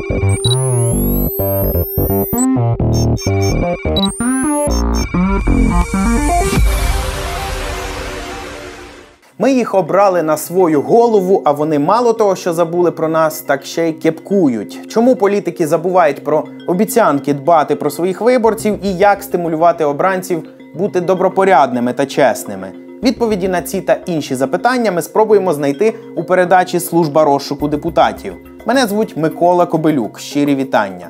Ми їх обрали на свою голову, а вони мало того, що забули про нас, так ще й кепкують. Чому політики забувають про обіцянки дбати про своїх виборців і як стимулювати обранців бути добропорядними та чесними? Відповіді на ці та інші запитання ми спробуємо знайти у передачі «Служба розшуку депутатів». Мене звуть Микола Кобилюк. Щирі вітання.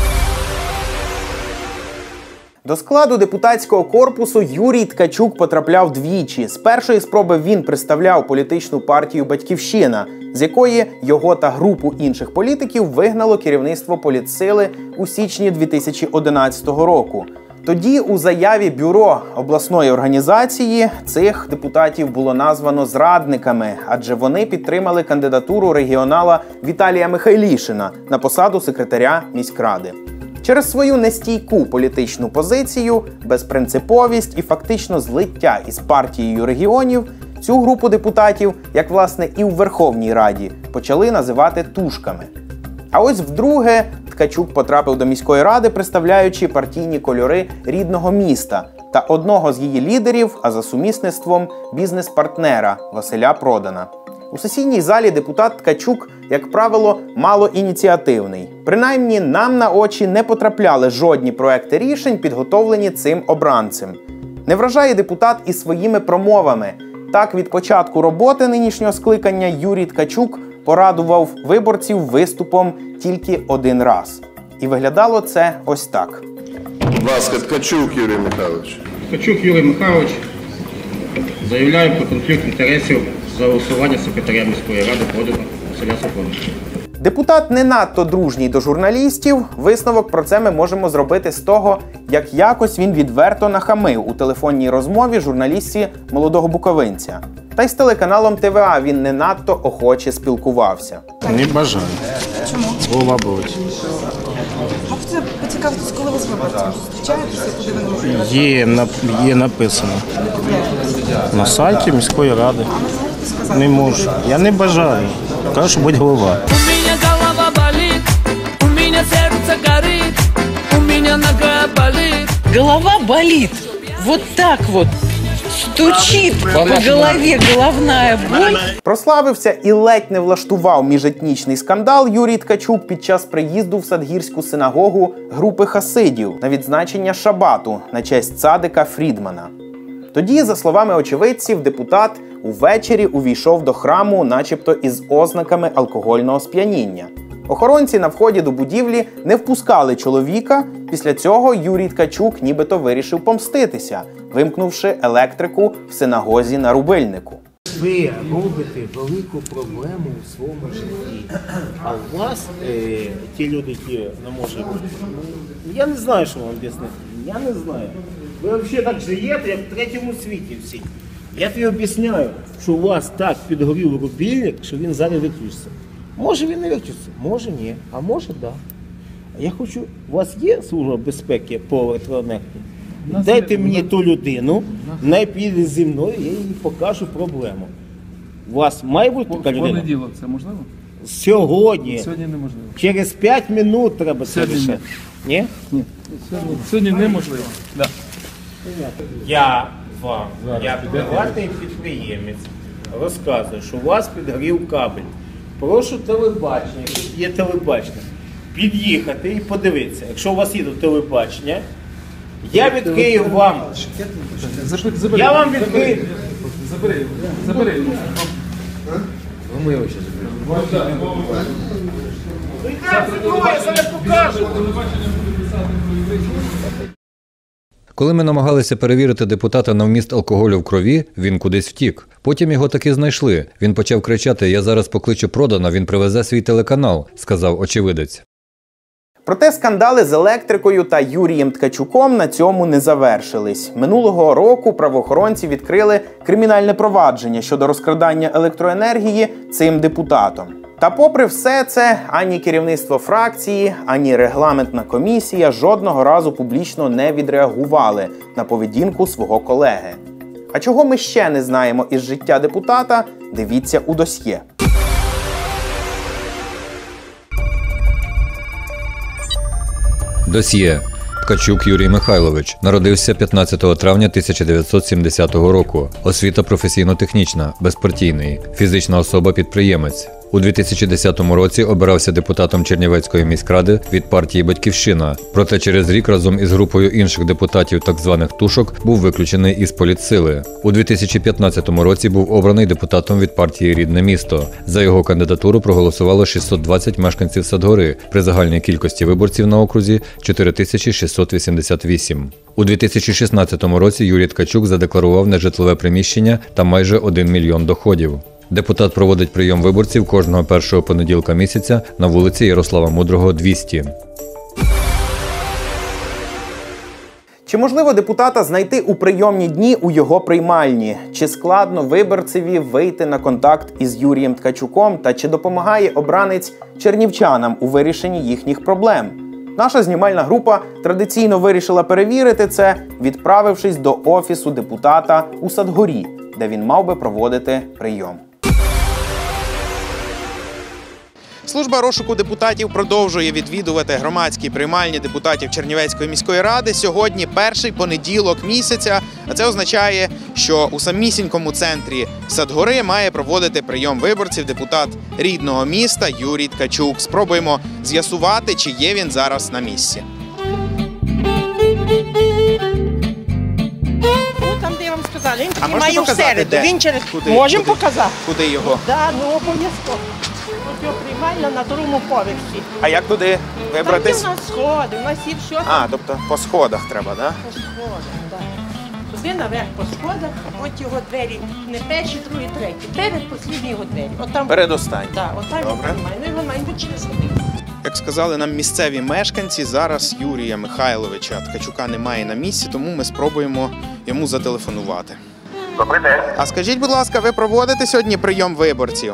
До складу депутатського корпусу Юрій Ткачук потрапляв двічі. З першої спроби він представляв політичну партію «Батьківщина», з якої його та групу інших політиків вигнало керівництво політсили у січні 2011 року. Тоді у заяві бюро обласної організації цих депутатів було названо зрадниками, адже вони підтримали кандидатуру регіонала Віталія Михайлішина на посаду секретаря міськради. Через свою нестійку політичну позицію, безпринциповість і фактично злиття із партією регіонів, цю групу депутатів, як власне і у Верховній Раді, почали називати тушками. А ось вдруге Ткачук потрапив до міської ради, представляючи партійні кольори рідного міста та одного з її лідерів, а за сумісництвом бізнес-партнера Василя Продана. У сесійній залі депутат Ткачук, як правило, малоініціативний. Принаймні, нам на очі не потрапляли жодні проекти рішень, підготовлені цим обранцем. Не вражає депутат і своїми промовами. Так, від початку роботи нинішнього скликання Юрій Ткачук порадував виборців виступом тільки один раз. І виглядало це ось так. Будь ласка, Ткачук Юрій Михайлович. Ткачук Юрій Михайлович. Заявляю про конфлікт інтересів за голосування секретаря міської ради Продана Василя Сафроновича. Депутат не надто дружній до журналістів. Висновок про це ми можемо зробити з того, як якось він відверто нахамив у телефонній розмові журналістці молодого буковинця. Та й з телеканалом ТВА він не надто охоче спілкувався. Не бажаю. Чому? Голова болить. А це поцікавитись, коли ви з виборцями зустрічаєтеся, куди ви можете? Є написано. На сайті міської ради. Не можу. Я не бажаю. Кажу, що будь голова. У мене голова болить, у мене серце горить, у мене нога болить. Голова болит. Вот так вот. Стучит по голове головная боль. Прославився і ледь не влаштував міжетнічний скандал Юрій Ткачук під час приїзду в Садгірську синагогу групи хасидів на відзначення шабату на честь цадика Фрідмана. Тоді, за словами очевидців, депутат увечері увійшов до храму начебто із ознаками алкогольного сп'яніння. Охоронці на вході до будівлі не впускали чоловіка, після цього Юрій Ткачук нібито вирішив помститися, вимкнувши електрику в синагозі на рубильнику. Ви робите велику проблему у своєму житті, а у вас ті люди, які не можуть, я не знаю, що вам об'яснити, я не знаю. Ви взагалі так живете, як в третьому світі всі. Я тобі об'ясняю, що у вас так підгорів рубільник, що він зараз виключиться. Може він не виключиться, може ні, а може да. Я хочу, у вас є служба безпеки по електроенергії? Дайте мені ту людину, не піде зі мною, я їй покажу проблему. У вас має бути така людина? Понеділок це можливо? Сьогодні. Сьогодні неможливо. Через 5 минут треба це рішити. Ні? Ні. Сьогодні неможливо. Да. Я вам, як приватний підприємець, розказую, що у вас підгорів кабель. Прошу телебачення, тут є телебачення, під'їхати і подивитися. Якщо у вас є телебачення, я відкрию вам. Забери. Я вам відкрию. Забери. Ми його ще заберемо. Я зараз покажу. Коли ми намагалися перевірити депутата на вміст алкоголю в крові, він кудись втік. Потім його таки знайшли. Він почав кричати: «Я зараз покличу Продана, він привезе свій телеканал», – сказав очевидець. Проте скандали з електрикою та Юрієм Ткачуком на цьому не завершились. Минулого року правоохоронці відкрили кримінальне провадження щодо розкрадання електроенергії цим депутатом. Та попри все це, ані керівництво фракції, ані регламентна комісія жодного разу публічно не відреагували на поведінку свого колеги. А чого ми ще не знаємо із життя депутата, дивіться у досьє. Досьє. Ткачук Юрій Михайлович. Народився 15 травня 1970 року. Освіта професійно-технічна, безпартійний. Фізична особа-підприємець. У 2010 році обирався депутатом Чернівецької міськради від партії «Батьківщина». Проте через рік разом із групою інших депутатів так званих «тушок» був виключений із політсили. У 2015 році був обраний депутатом від партії «Рідне місто». За його кандидатуру проголосувало 620 мешканців Садгори при загальній кількості виборців на окрузі 4688. У 2016 році Юрій Ткачук задекларував нежитлове приміщення та майже 1 мільйон доходів. Депутат проводить прийом виборців кожного першого понеділка місяця на вулиці Ярослава Мудрого, 200. Чи можливо депутата знайти у прийомні дні у його приймальні? Чи складно виборцеві вийти на контакт із Юрієм Ткачуком? Та чи допомагає обранець чернівчанам у вирішенні їхніх проблем? Наша знімальна група традиційно вирішила перевірити це, відправившись до офісу депутата у Садгорі, де він мав би проводити прийом. Служба розшуку депутатів продовжує відвідувати громадські приймальні депутатів Чернівецької міської ради. Сьогодні перший понеділок місяця, а це означає, що у самісінькому центрі Садгори має проводити прийом виборців депутат рідного міста Юрій Ткачук. Спробуємо з'ясувати, чи є він зараз на місці. Там, де я вам сказала, він А можете має показати, всереду. де? Він через... Куди? Можемо Куди? показати? Куди його? Так, ну обов'язково. Ось його приймальна на другому поверсі. А як туди вибратись? Там є в нас сходи, у нас є все. А, тобто по сходах треба, так? По сходах, так. Туди наверх по сходах, от його двері, не перші, другі, треті. Перед послідні його двері. От там... Передостанній. Так, от там він Добре. приймає. Ну, його має бути через один. Як сказали нам місцеві мешканці, зараз Юрія Михайловича Ткачука немає на місці, тому ми спробуємо йому зателефонувати. Добрий день. А скажіть, будь ласка, ви проводите сьогодні прийом виборців?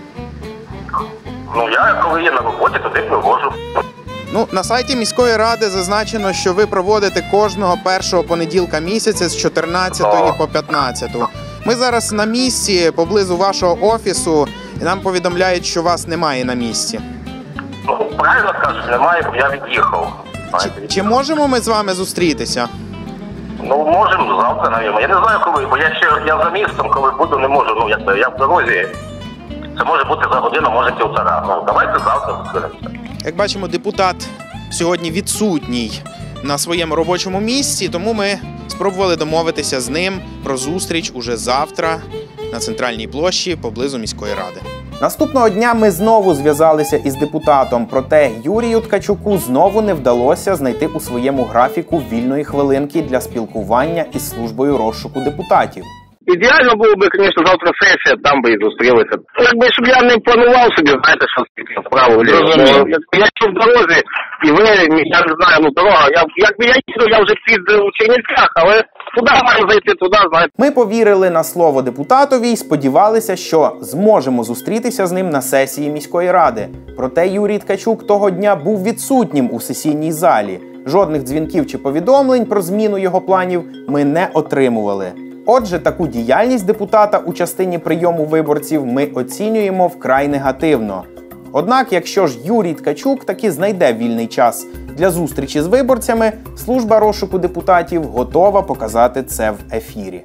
Ну, я коли є на роботі, туди привожу. Ну, на сайті міської ради зазначено, що ви проводите кожного першого понеділка місяця з 14 по 15. Ми зараз на місці, поблизу вашого офісу, і нам повідомляють, що вас немає на місці. Ну, правильно скажеш, немає, бо я від'їхав. Чи можемо ми з вами зустрітися? Ну, можемо завтра, навіть. Я не знаю, коли, бо я за містом, коли буду, не можу. Ну, якби я в дорозі. Це може бути за годину, може півтора. Ну, давайте завтра зустрінемося. Як бачимо, депутат сьогодні відсутній на своєму робочому місці, тому ми спробували домовитися з ним про зустріч уже завтра на центральній площі поблизу міської ради. Наступного дня ми знову зв'язалися із депутатом, проте Юрію Ткачуку знову не вдалося знайти у своєму графіку вільної хвилинки для спілкування із службою розшуку депутатів. Ідеально було б, звісно, завтра сесія, там би і зустрілися. Якби, щоб я не планував собі, знаєте, що справу ліво. Я ще в дорозі, і ви, я не знаю, ну дорога, якби я їду, я вже під Чернівцях, але куди маю зайти, туди, знаєте. Ми повірили на слово депутатові і сподівалися, що зможемо зустрітися з ним на сесії міської ради. Проте Юрій Ткачук того дня був відсутнім у сесійній залі. Жодних дзвінків чи повідомлень про зміну його планів ми не отримували. Отже, таку діяльність депутата у частині прийому виборців ми оцінюємо вкрай негативно. Однак, якщо ж Юрій Ткачук таки знайде вільний час для зустрічі з виборцями, служба розшуку депутатів готова показати це в ефірі.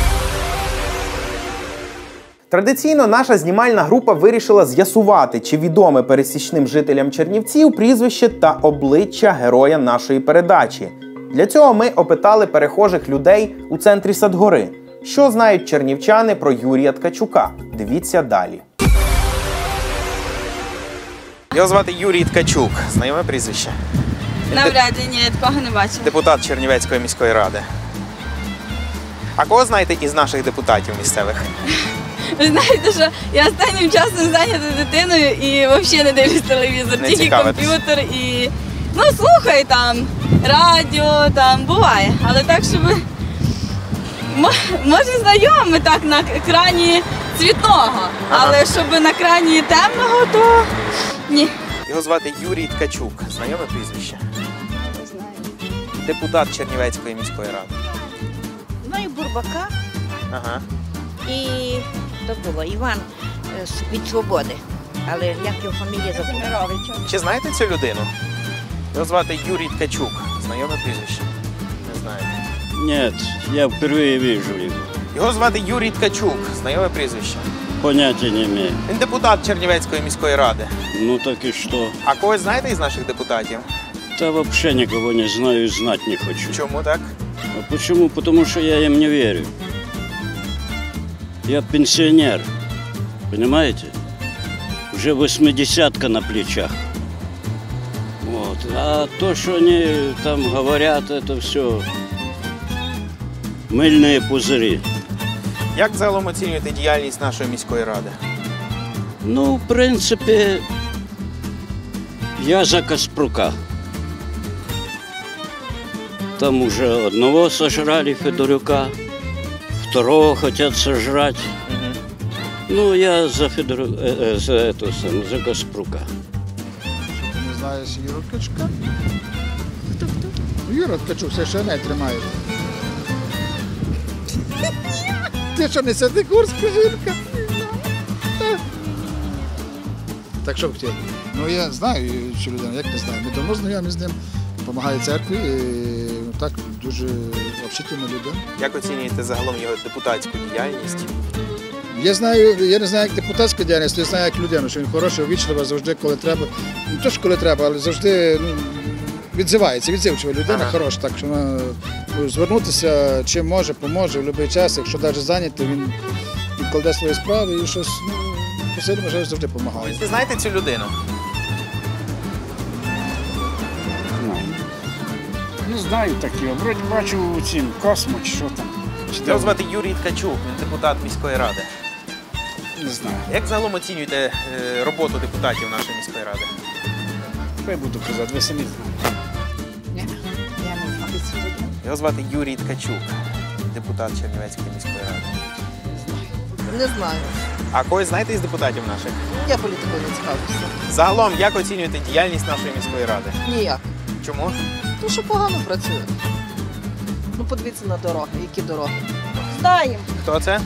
Традиційно наша знімальна група вирішила з'ясувати, чи відоме пересічним жителям Чернівців прізвище та обличчя героя нашої передачі. Для цього ми опитали перехожих людей у центрі Садгори. Що знають чернівчани про Юрія Ткачука? Дивіться далі. Його звати Юрій Ткачук. Знайоме прізвище? Навряд чи ні, такого не бачила. Депутат Чернівецької міської ради. А кого знаєте із наших депутатів місцевих? Ви знаєте, що я останнім часом зайнята дитиною і взагалі не дивлюсь телевізор, Не тільки цікавитесь. комп'ютер і... Ну, слухай там, радіо, там, буває. Але так, щоб... Може знайомі так на екрані цвітного, але щоб на екрані темного, то ні. Його звати Юрій Ткачук. Знайоме прізвище? Не знаю. Депутат Чернівецької міської ради. Знаю Бурбака Ага. і то було Іван від Свободи. Але як його фамілія забула? Чи знаєте цю людину? Його звати Юрій Ткачук. Знайоме прізвище? Не знаєте. Нет, я впервые вижу его. Його звати Юрій Ткачук. Знайоме прізвище? Понятия не имею. Він депутат Чернівецької міської ради. Ну так и что? А когось знаєте із наших депутатів? Да вообще никого не знаю и знать не хочу. Чому так? А почему? Потому что я им не верю. Я пенсионер, понимаете? Уже 80-ка на плечах. Вот. А то, что они там говорят, это все мыльные пузыри. Як загалом оцінюєте діяльність нашої міської ради? Ну, в принципе, я за Каспрука. Там уже одного сожрали, Федорюка, второго хотят сожрать. Ну, я за за Каспрука. Ти не знаєш Юру Ткачука? Хто? Юра Ткачук все ще не тримає. Ти що, не Святогорська жінка? Так що хотів? Ну я знаю цю людину, як не знаю. Ми давно знайомі з ним, допомагає церкві. Так, дуже общительна людина. Як оцінюєте загалом його депутатську діяльність? Я не знаю, як депутатська діяльність, я знаю, як людина, що він хороший, увічлива, завжди, коли треба. Не то, що коли треба, але завжди відзивається, відзивчива людина, хороша. Так що звернутися, чим може, поможе в будь-який час. Якщо навіть зайнятий, він кладе свої справи і щось, посильно, можливо, завжди допомагає. Ви знаєте цю людину? Не знаю такого. Вроді бачу у цім Космо чи що там. Його звати Юрій Ткачук, він депутат міської ради. Не знаю. Як загалом оцінюєте роботу депутатів нашої міської ради? Я буду казати, ви самі знаєте. Ні, я не знаю цю людину. Його звати Юрій Ткачук, депутат Чернівецької міської ради. Не знаю. А когось знаєте із депутатів наших? Я політикою не цікавлюся. Загалом, як оцінюєте діяльність нашої міської ради? Ніяк. Чому? Тому що погано працює. Ну, подивіться на дороги. Які дороги? Знаємо. Хто це?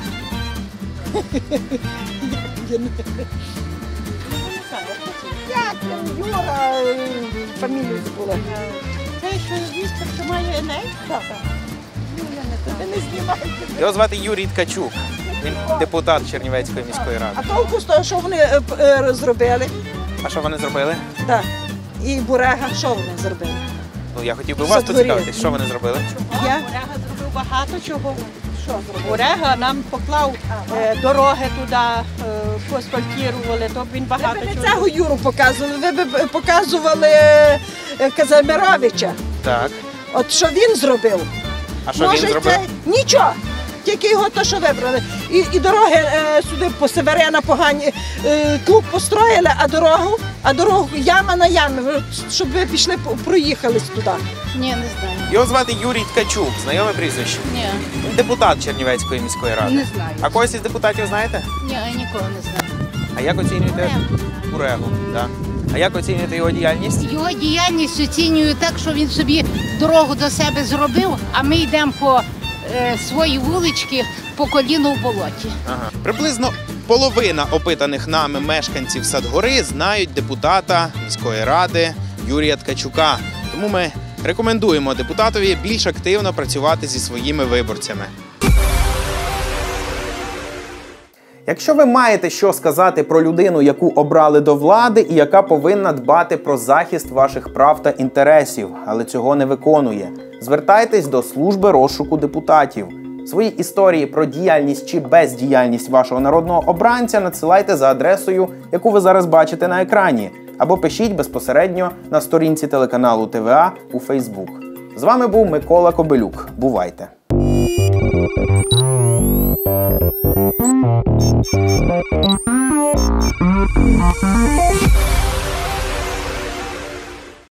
Як він, Юра, фамілію забула. Те, що звістка, що має еней? Так. Ви не знімаєте. Його звати Юрій Ткачук. Він депутат Чернівецької міської ради. А толку з того, що вони зробили? А що вони зробили? Так. І Бурега, що вони зробили? Ну, я хотів би вас поцікавитись, що вони зробили? Бурега зробив багато чого. Що зробив? Бурега нам поклав дороги туди, поасфальтували, то він багато чого. Ви б не цього Юру показували, ви б показували Казимировича. Так. От що він зробив? А що він зробив? Нічого. Тільки його то, що вибрали. І дороги сюди по Северина погані. Клуб построїли, а дорогу яма на ямі, щоб ви пішли, проїхались туди. Ні, не знаю. Його звати Юрій Ткачук. Знайоме прізвище? Ні. Він депутат Чернівецької міської ради. Не знаю. А когось із депутатів знаєте? Ні, я нікого не знаю. А як оцінюєте? Бурегу. Так. А як оцінюєте його діяльність? Його діяльність оцінюю так, що він собі дорогу до себе зробив, а ми йдемо по свої вулички по коліну в болоті. Ага. Приблизно половина опитаних нами мешканців Садгори знають депутата міської ради Юрія Ткачука. Тому ми рекомендуємо депутатові більш активно працювати зі своїми виборцями. Якщо ви маєте що сказати про людину, яку обрали до влади і яка повинна дбати про захист ваших прав та інтересів, але цього не виконує, звертайтесь до служби розшуку депутатів. Свої історії про діяльність чи бездіяльність вашого народного обранця надсилайте за адресою, яку ви зараз бачите на екрані, або пишіть безпосередньо на сторінці телеканалу ТВА у Фейсбук. З вами був Микола Кобилюк. Бувайте! We'll be right back.